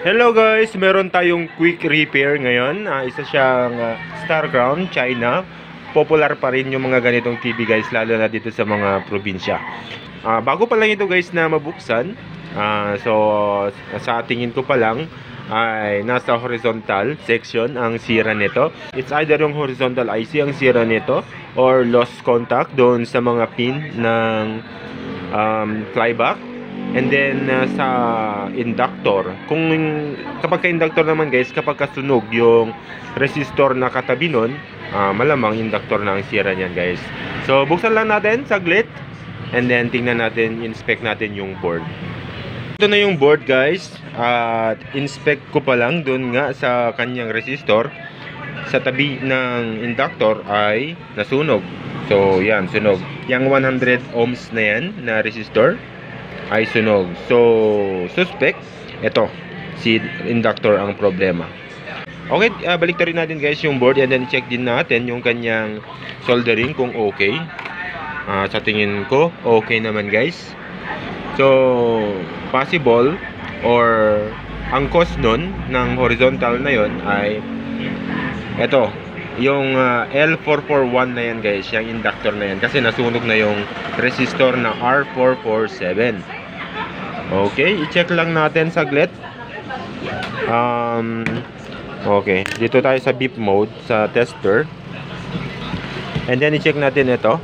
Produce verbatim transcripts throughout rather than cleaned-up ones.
Hello guys, meron tayong quick repair ngayon. Uh, isa siyang uh, Star Crown, China. Popular pa rin yung mga ganitong T V guys, lalo na dito sa mga probinsya. Uh, bago pa lang ito guys na mabuksan. Uh, so sa tingin ko pa lang ay nasa horizontal section ang sira nito. It's either yung horizontal I C ang sira nito or lost contact doon sa mga pin ng um, flyback. And then uh, sa inductor, kung kapag ka-inductor naman guys, kapag kasunog yung resistor na katabi nun, uh, malamang inductor na ang sira niyan guys. So buksan lang natin saglit, and then tingnan natin, inspect natin yung board. Ito na yung board guys, at uh, inspect ko pa lang dun nga sa kanyang resistor. Sa tabi ng inductor ay nasunog. So yan, sunog. Yung one hundred ohms na yan na resistor ay sunog. So, suspect, ito, si inductor ang problema. Okay, uh, balik rin natin guys yung board, and then check din natin yung kanyang soldering kung okay. Uh, sa tingin ko, okay naman guys. So, possible or ang cause nun ng horizontal na yon ay ito, yung uh, L four forty-one na yan guys, yung inductor na yan, kasi nasunog na yung resistor na R four forty-seven. Okay, i-check lang natin saglit. Um, okay, dito tayo sa beep mode sa tester, and then i-check natin ito.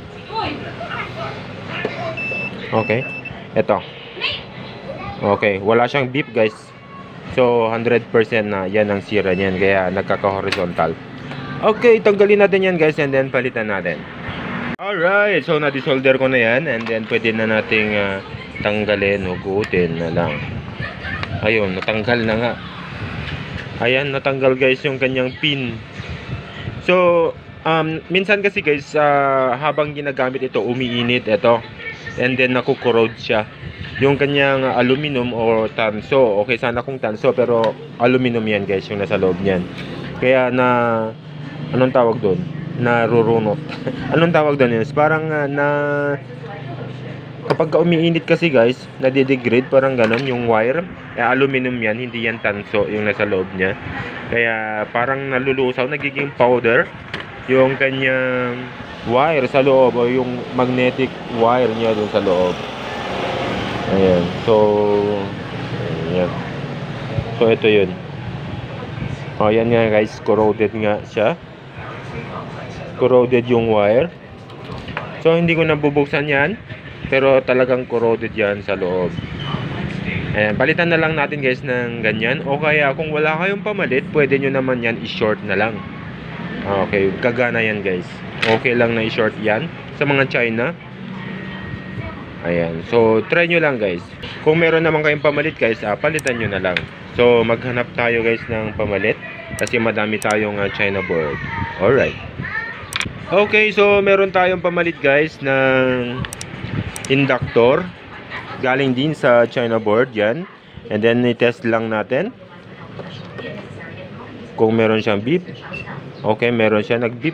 Okay, ito. Okay, wala siyang beep guys. So one hundred percent na yan ang sira niyan, kaya nagkaka-horizontal. Okay, tanggalin natin yan guys, and then palitan natin. Alright, so na-desolder ko na yan, and then pwede na nating uh, tanggalin, hugutin na lang. Ayun, natanggal na nga. Ayan, natanggal guys yung kanyang pin. So, um, minsan kasi guys, uh, habang ginagamit ito, umiinit ito, and then nakukorrode siya. Yung kanyang aluminum o tanso, okay sana kung tanso, pero aluminum yan guys, yung nasa loob niyan. Kaya na anong tawag doon? Narurunot. Anong tawag doon? Yes, parang uh, na kapag umiinit kasi guys, nadidegrade, parang ganon yung wire. Eh, aluminum yan, hindi yan tanso yung nasa loob niya. Kaya parang nalulusaw, nagiging powder yung kanyang wire sa loob, o yung magnetic wire niya doon sa loob. Ayan. So, ayan. So, ito yun. O, yan nga guys, corroded nga siya. Corroded yung wire. So, hindi ko nabubuksan yan, pero talagang corroded yan sa loob. Ayan, palitan na lang natin guys ng ganyan. O kaya, kung wala kayong pamalit, pwede nyo naman yan i-short na lang. Okay, gagana yan guys. Okay lang na i-short yan sa mga China. Ayan, so try nyo lang guys. Kung meron naman kayong pamalit guys, ah, palitan nyo na lang. So, maghanap tayo guys ng pamalit, kasi madami tayong uh, China board. Alright. Okay, so meron tayong pamalit guys ng inductor. Galing din sa China board yan. And then, i-test lang natin kung meron siyang beep. Okay, meron siya nag-beep.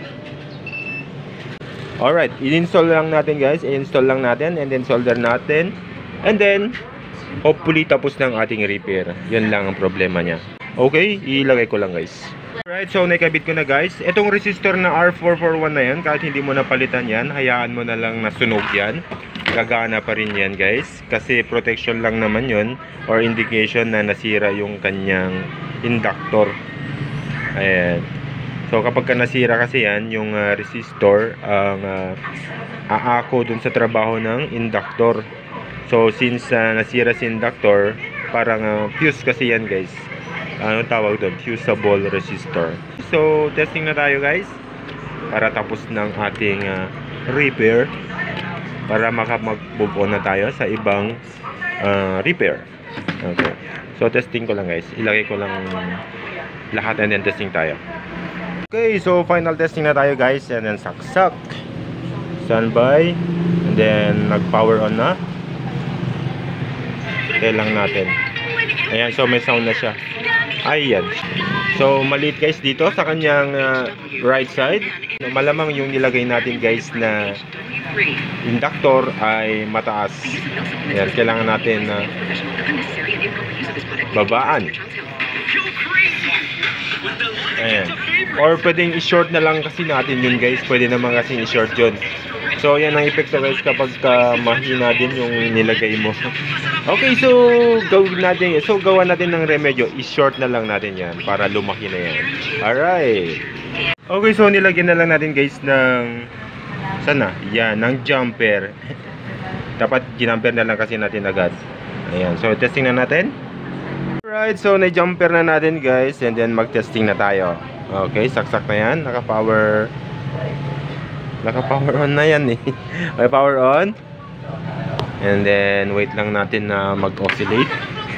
Alright, i-install lang natin guys. I-install lang natin, and then solder natin. And then, hopefully tapos ng ating repair. Yan lang ang problema niya. Okay, ilagay ko lang guys. Alright, so naikabit ko na guys. Itong resistor na R four forty-one na yan, kahit hindi mo napalitan yan, hayaan mo na lang na sunog yan. Gagana pa rin yan guys, kasi protection lang naman yon, or indication na nasira yung kanyang inductor. Ayan. So kapag ka nasira kasi yan, yung uh, resistor ang uh, aako dun sa trabaho ng inductor. So since uh, nasira si inductor, parang uh, fuse kasi yan guys. Ano tawag doon? Fusible resistor. So testing na tayo guys, para tapos ng ating uh, repair, para makamag-move on na tayo sa ibang uh, repair. Okay. So testing ko lang guys, ilagay ko lang lahat, and then testing tayo. Okay, so final testing na tayo guys, and then saksak, standby, and then nag power on na. Okay lang natin. Ayan, so may sound na siya. Ayan. So, maliit guys dito sa kanyang uh, right side. Malamang yung nilagay natin guys na inductor ay mataas. Ayan, kailangan natin na uh, babaan. Ayan. Or pwedeng i-short na lang kasi natin yun guys. Pwede naman kasi i-short yun. So, yan ang epekto guys kapag ka mahina din yung nilagay mo. Okay, so gawin natin, so gawa natin ng remedyo. I-short na lang natin yan para lumaki na yan. Alright. Okay, so nilagyan na lang natin guys ng sana, yan, ng jumper. Dapat ginamper na lang kasi natin agad. Ayan, so testing na natin. Alright, so na-jumper na natin guys. And then mag-testing na tayo. Okay, saksak na yan. Naka-power Naka-power on na yan eh. Okay, power on. And then wait lang natin na mag-oscillate.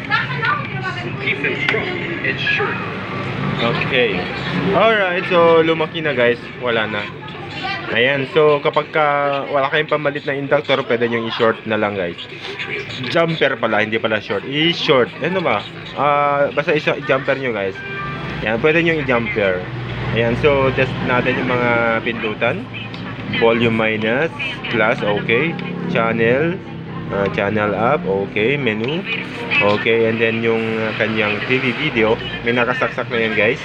Okay. Alright, so lumaki na guys. Wala na. Ayan, so kapag ka wala kayong pamalit na inductor, pwede nyo i-short na lang guys. Jumper pala, hindi pala short. I-short. Ano ba? Uh, basta i-jumper nyo guys. Ayan, pwede nyo i-jumper. Ayan, so test natin yung mga pindutan. Volume minus, plus, okay. Channel, uh, channel up, okay. Menu, okay. And then yung uh, kanyang T V video, may nakasaksak na yan guys.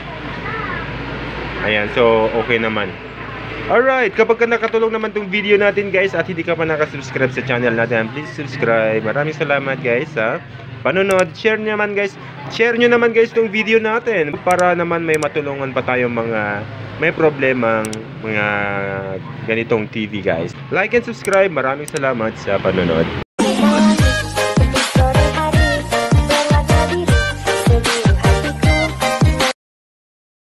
Ayan, so okay naman. Alright, kapag ka nakatulong naman tong video natin guys at hindi ka pa nakasubscribe sa channel natin, please subscribe. Maraming salamat guys ha panonood. Share naman guys, share nyo naman guys tong video natin para naman may matulungan pa tayong mga may problemang mga ganitong T V guys. Like and subscribe. Maraming salamat sa panonood.